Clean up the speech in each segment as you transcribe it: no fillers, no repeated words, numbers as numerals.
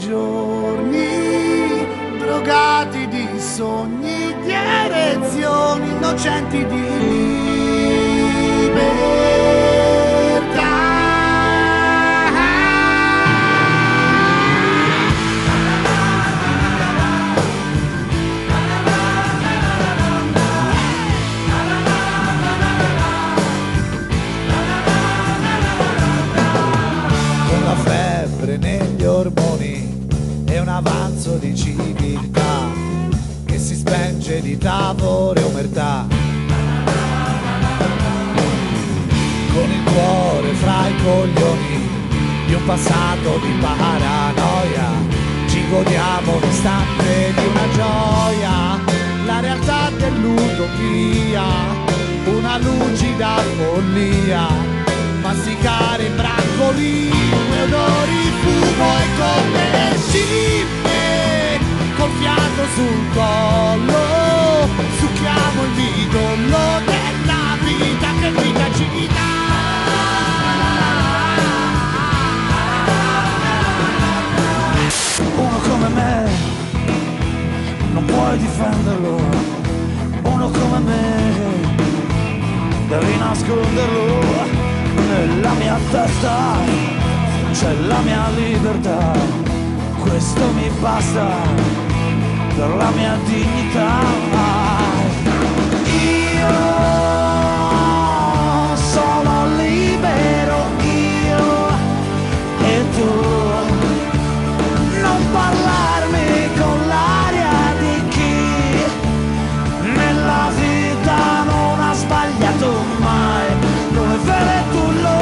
giorni, drogati di sogni, di erezioni, innocenti di libertà. Con la febbre negli ormoni e un avanzo di civiltà che si spenge di tavole e omertà. Con il cuore fra i coglioni di un passato di paranoia, ci godiamo l'istante di una gioia, la realtà dell'utopia, una lucida follia, masticare i braccoli, odori, fumo e come scimmie, col fiato sul collo, succhiamo il midollo della vita che vita ci dà. Uno come me, non puoi difenderlo, uno come me, devi nasconderlo. Nella mia testa c'è la mia libertà, questo mi basta per la mia dignità. Io sono libero, io e tu, non parlarmi con l'aria di chi nella vita non ha sbagliato mai, non è vero e tu lo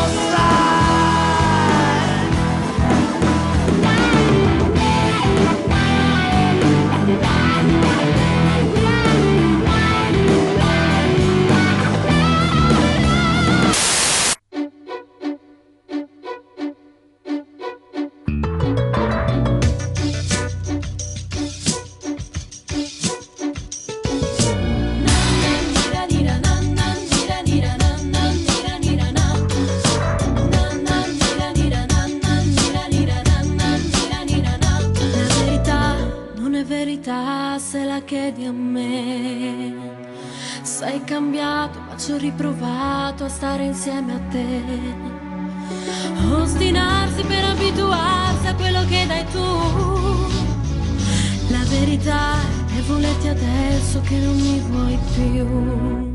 se la chiedi a me. Sei cambiato ma ci ho riprovato a stare insieme a te. Ostinarsi per abituarsi a quello che dai tu. La verità è volerti adesso che non mi vuoi più.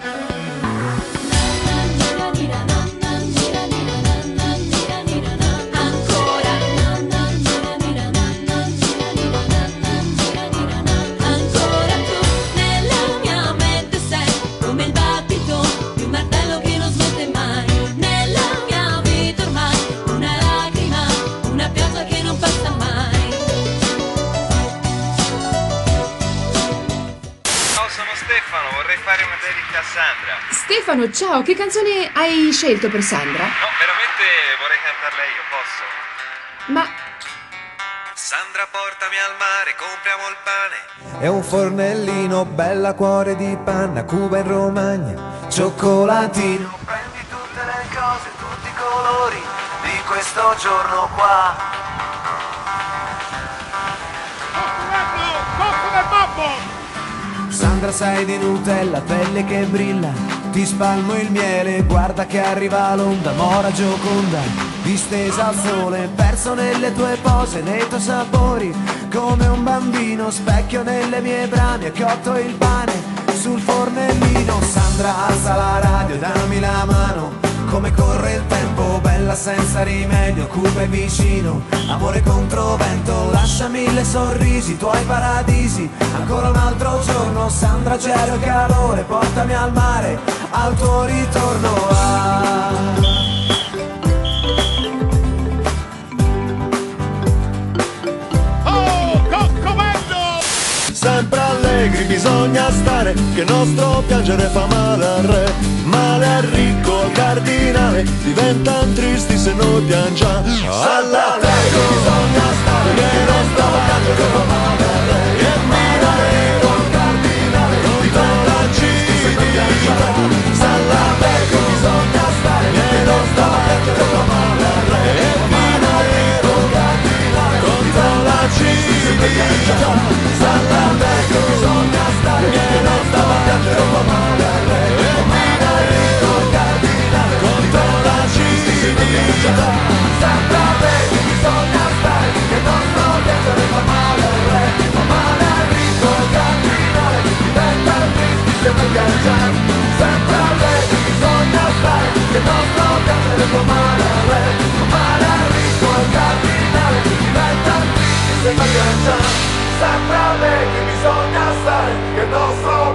Stefano, vorrei fare una dedica a Sandra. Stefano, ciao, che canzone hai scelto per Sandra? No, veramente vorrei cantarla io, posso? Ma... Sandra, portami al mare, compriamo il pane. È un fornellino, bella cuore di panna, Cuba in Romagna, cioccolatino. Prendi tutte le cose, tutti i colori di questo giorno qua. Sandra, sei di Nutella, pelle che brilla, ti spalmo il miele, guarda che arriva l'onda, mora Gioconda, distesa al sole, perso nelle tue pose, nei tuoi sapori, come un bambino, specchio nelle mie brame, cotto il pane sul fornellino. Sandra, alza la radio, dammi la mano, come corre il tempo, bella senza rimedio, Cuba è vicino, amore contro vento, lascia mille sorrisi, tuoi paradisi, ancora un altro giorno, Sandra, gelo e calore, portami al mare, al tuo ritorno. Sempre allegri bisogna stare, che il nostro piangere fa male al re, male al ricco, al cardinale, diventan tristi se noi piangiamo. Allegri bisogna stare, che il nostro piangere fa male al re, e male al ricco, al cardinale, diventan tristi se noi piangiamo. Allegri bisogna stare, che il nostro piangere fa male al re, e male al ricco, al cardinale, fa male al re, fa male al ricco, al cardinale, diventa tristi se non piangiamo. Sempre allegri bisogna stare, che il nostro